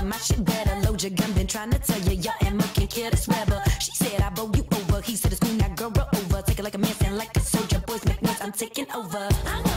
My shit better load your gun. Been trying to tell you, your ammo can kill this rebel. She said I bow you over. He said it's cool, now girl roll over. Take it like a man, stand like a soldier. Boys make noise, I'm taking over.